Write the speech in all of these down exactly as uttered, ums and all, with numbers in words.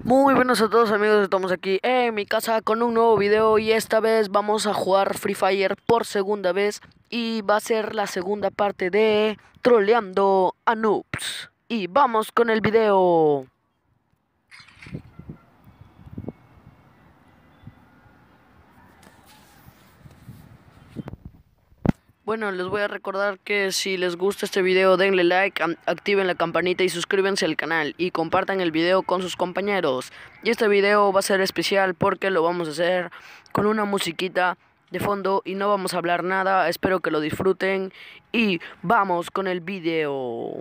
Muy buenos a todos amigos, estamos aquí en mi casa con un nuevo video y esta vez vamos a jugar Free Fire por segunda vez y va a ser la segunda parte de Troleando a Noobs. Y vamos con el video. Bueno, les voy a recordar que si les gusta este video denle like, activen la campanita y suscríbanse al canal y compartan el video con sus compañeros. Y este video va a ser especial porque lo vamos a hacer con una musiquita de fondo y no vamos a hablar nada. Espero que lo disfruten y vamos con el video.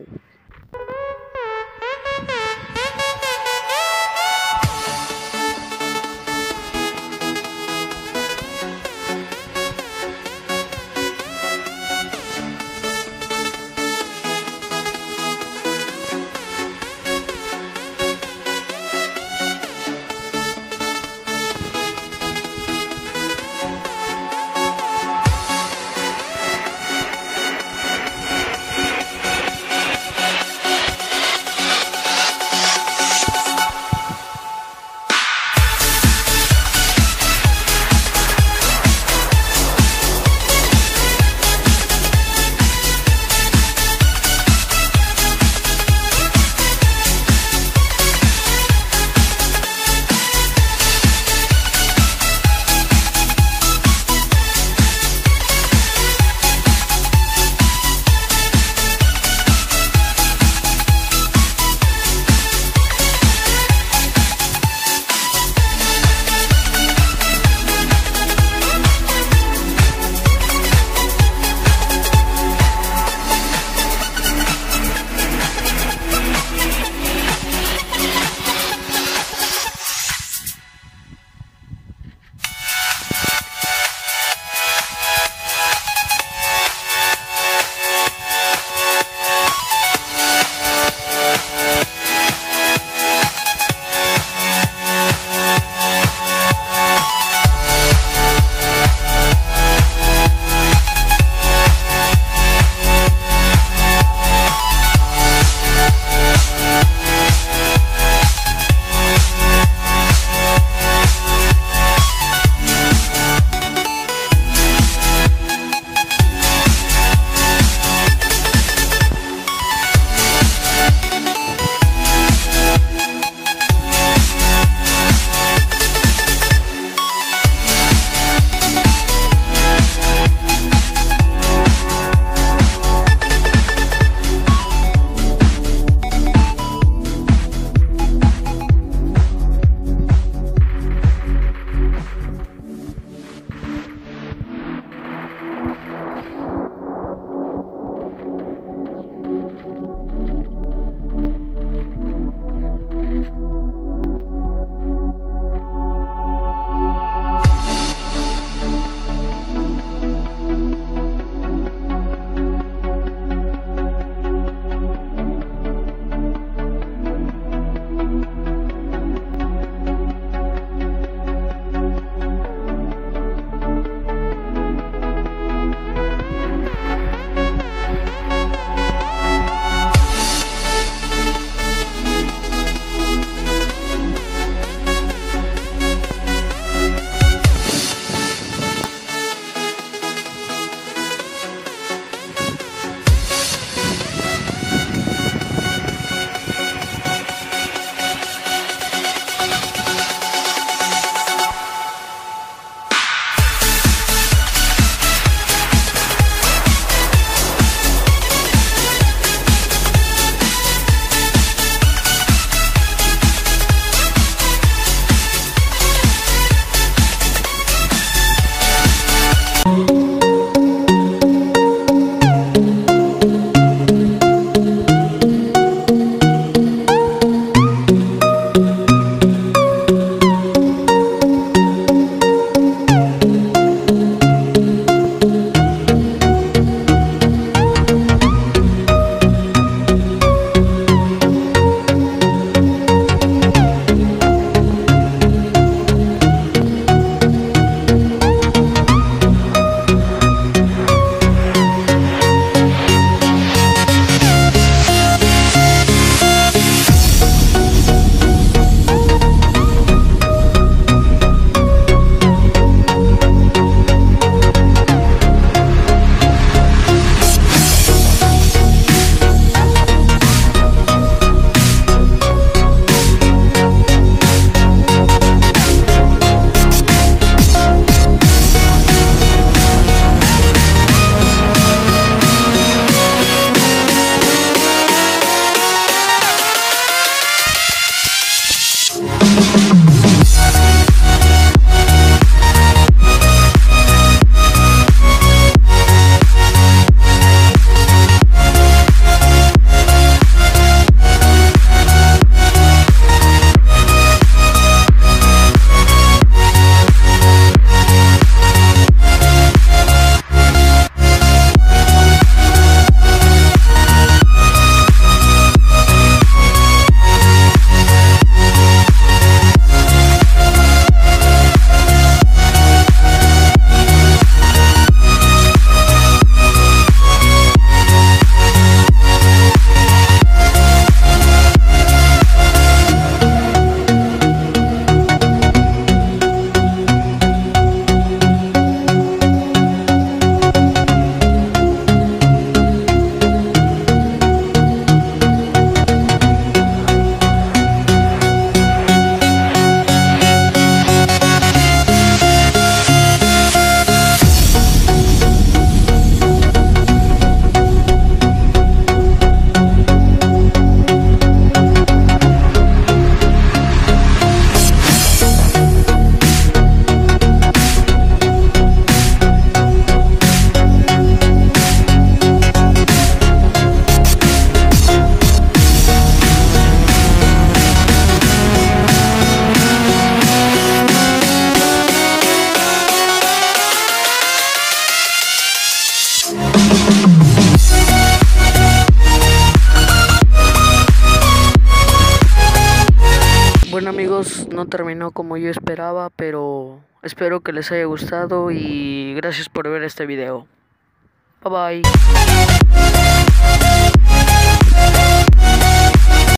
chicos, no terminó como yo esperaba, pero espero que les haya gustado y gracias por ver este video. Bye bye.